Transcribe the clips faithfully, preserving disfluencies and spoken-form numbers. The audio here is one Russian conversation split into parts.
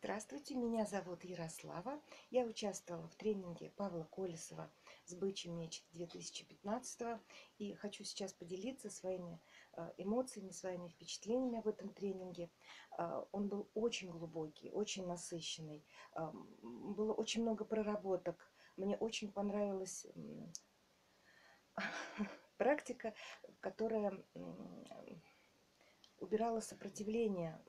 Здравствуйте, меня зовут Ярослава. Я участвовала в тренинге Павла Колесова с бычьим меч две тысячи пятнадцатого и хочу сейчас поделиться своими э, эмоциями, своими впечатлениями об этом тренинге. Э, Он был очень глубокий, очень насыщенный, э, было очень много проработок. Мне очень понравилась м, практика, которая м, убирала сопротивление.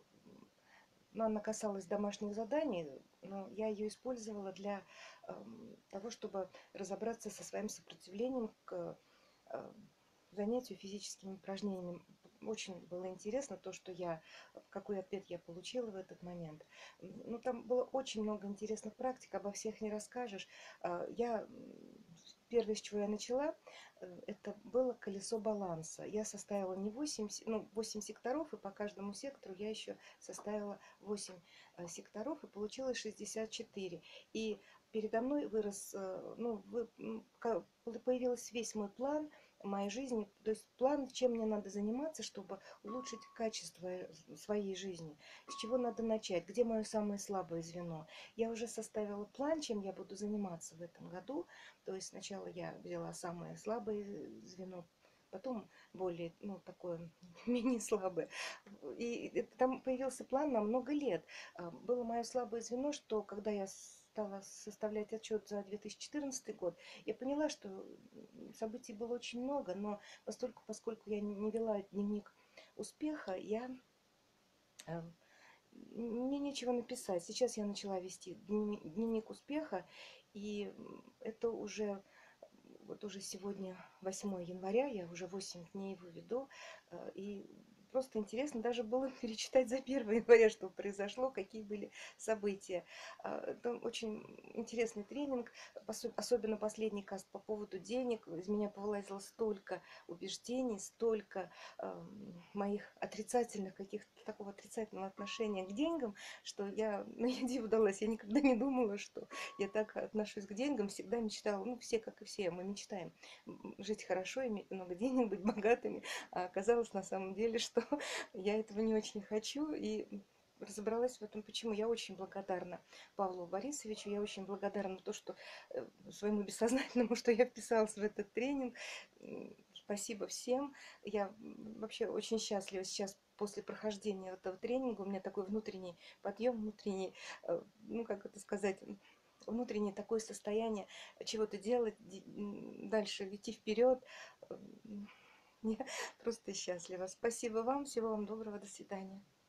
Но она касалась домашних заданий, но я ее использовала для эм, того, чтобы разобраться со своим сопротивлением к э, занятию физическими упражнениями. Очень было интересно то, что я, какой ответ я получила в этот момент. М, Ну, там было очень много интересных практик, обо всех не расскажешь. Э, Я м, Первое, с чего я начала, э, это было колесо баланса. Я составила не восемь, се- ну, восемь секторов, и по каждому сектору я еще составила восемь э, секторов, и получилось шестьдесят четыре. И передо мной вырос, э, ну, вы- м, ка- появился весь мой план моей жизни, то есть план, чем мне надо заниматься, чтобы улучшить качество э, своей жизни, с чего надо начать, где мое самое слабое звено. Я уже составила план, чем я буду заниматься в этом году, то есть сначала я взяла самое слабое звено, потом более, ну, такое менее слабое. И это- там появился план на много лет. А, Было мое слабое звено, что когда я стала составлять отчет за две тысячи четырнадцатый год, я поняла, что м, событий было очень много, но постольку, поскольку я не вела дневник успеха, я э, мне нечего написать. Сейчас я начала вести дневник дневник успеха, и м, это уже вот уже сегодня восьмое января, я уже восемь дней его веду, э, и просто интересно даже было перечитать за первое января, что произошло, какие были события. А, Это очень интересный тренинг, посо- особенно последний каст по поводу денег. Из меня повылазило столько убеждений, столько эм, моих отрицательных, каких-то такого отрицательного отношения к деньгам, что я, ну, я диву далась, я никогда не думала, что я так отношусь к деньгам, всегда мечтала, ну, все, как и все, мы мечтаем м, жить хорошо, иметь много денег, быть богатыми, а оказалось на самом деле, что я этого не очень хочу, и разобралась в этом, почему. Я очень благодарна Павлу Борисовичу, я очень благодарна за то, что э, своему бессознательному, что я вписалась в этот тренинг. М, Спасибо всем. Я м, вообще очень счастлива сейчас после прохождения этого тренинга. У меня такой внутренний подъем, внутренний, э, ну, как это сказать, внутреннее такое состояние чего-то делать, ди- м, дальше идти вперед. М, Я просто счастлива. Спасибо вам, всего вам доброго, до свидания.